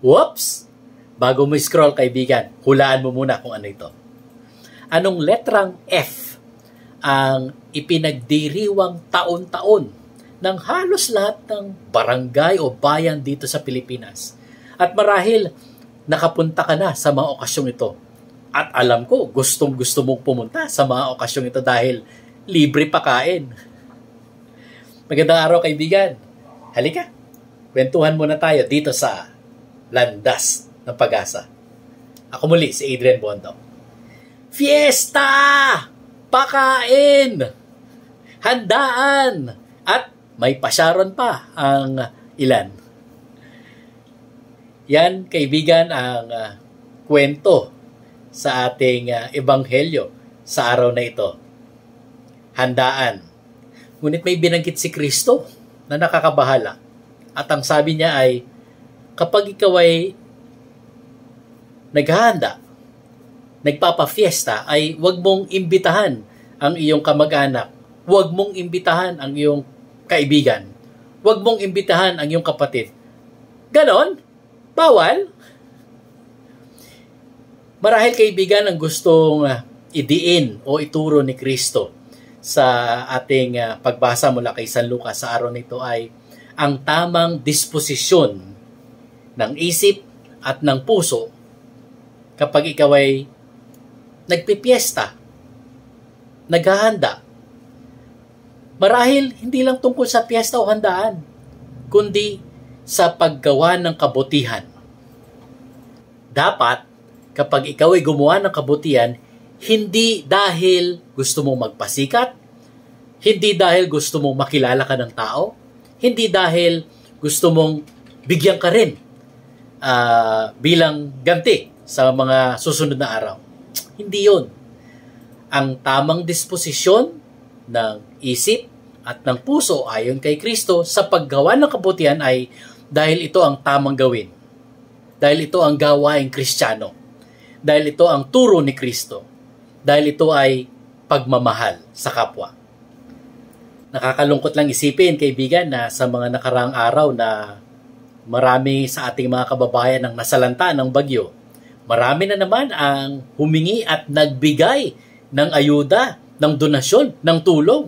Whoops! Bago mo scroll, kaibigan, hulaan mo muna kung ano ito. Anong letrang F ang ipinagdiriwang taon-taon ng halos lahat ng barangay o bayan dito sa Pilipinas? At marahil, nakapunta ka na sa mga okasyong ito. At alam ko, gustong-gusto mong pumunta sa mga okasyong ito dahil libre pakain. Magandang araw, kaibigan. Halika, kwentuhan muna tayo dito sa Landas ng Pag-asa. Ako muli, si Adrian Bondo. Fiesta! Pakain! Handaan! At may pasyaron pa ang ilan. Yan, kaibigan, ang kwento sa ating ebanghelyo sa araw na ito. Handaan. Ngunit may binanggit si Kristo na nakakabahala. At ang sabi niya ay, kapag ikaw ay naghahanda, nagpapafiesta, ay huwag mong imbitahan ang iyong kamag-anak. Huwag mong imbitahan ang iyong kaibigan. Huwag mong imbitahan ang iyong kapatid. Ganon? Bawal? Marahil, kaibigan, ang gustong idiin o ituro ni Kristo sa ating pagbasa mula kay San Lucas sa araw nito ay ang tamang disposisyon ng isip at ng puso kapag ikaw ay nagpipiesta, naghahanda. Marahil hindi lang tungkol sa piyesta o handaan, kundi sa paggawa ng kabutihan. Dapat, kapag ikaw ay gumawa ng kabutihan, hindi dahil gusto mong magpasikat, hindi dahil gusto mong makilala ka ng tao, hindi dahil gusto mong bigyan ka rin bilang ganti sa mga susunod na araw. Hindi yun. Ang tamang disposisyon ng isip at ng puso ayon kay Kristo sa paggawa ng kabutihan ay dahil ito ang tamang gawin. Dahil ito ang gawaing Kristiyano. Dahil ito ang turo ni Kristo. Dahil ito ay pagmamahal sa kapwa. Nakakalungkot lang isipin, kaibigan, na sa mga nakaraang araw na marami sa ating mga kababayan ang nasalanta ng bagyo, marami na naman ang humingi at nagbigay ng ayuda, ng donasyon, ng tulong.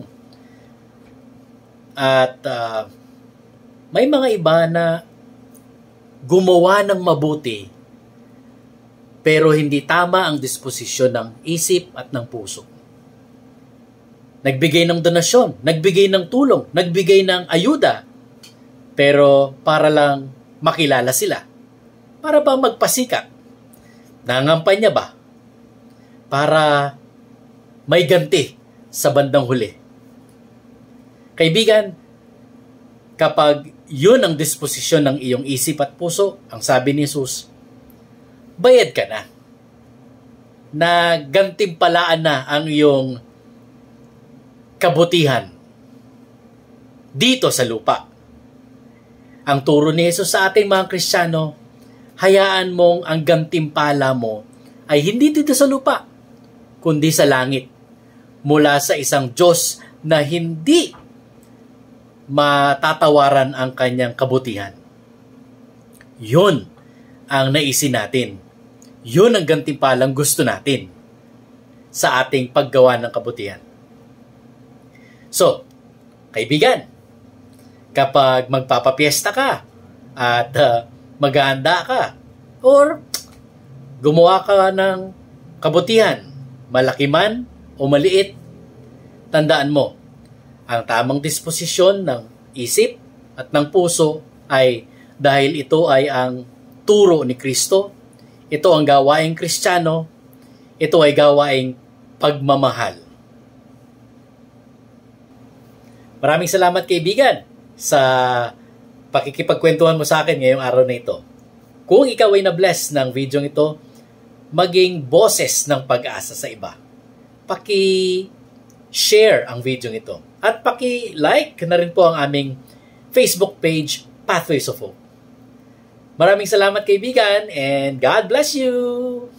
At may mga iba na gumawa ng mabuti pero hindi tama ang disposisyon ng isip at ng puso. Nagbigay ng donasyon, nagbigay ng tulong, nagbigay ng ayuda, pero para lang makilala sila. Para ba magpasikat? Nangampanya ba? Para may ganti sa bandang huli. Kaibigan, kapag yun ang disposisyon ng iyong isip at puso, ang sabi ni Jesus, bayad ka na. Na gantimpalaan na ang iyong kabutihan dito sa lupa. Ang turo ni Jesus sa ating mga Kristiyano, hayaan mong ang gantimpala mo ay hindi dito sa lupa, kundi sa langit, mula sa isang Diyos na hindi matatawaran ang kanyang kabutihan. Yun ang naisin natin. Yun ang gantimpalang gusto natin sa ating paggawa ng kabutihan. So, kaibigan, kapag magpapapiesta ka at maghahanda ka or gumawa ka ng kabutihan, malaki man o maliit, tandaan mo, ang tamang disposisyon ng isip at ng puso ay dahil ito ay ang turo ni Kristo, ito ang gawaing Kristiyano, ito ay gawaing pagmamahal. Maraming salamat, kaibigan, sa pakikipagkwentuhan mo sa akin ngayong araw na ito. Kung ikaw ay na-bless ng video ito, maging boses ng pag-asa sa iba. Paki-share ang video ito. At paki-like na rin po ang aming Facebook page, Pathways of Hope. Maraming salamat, kaibigan, and God bless you!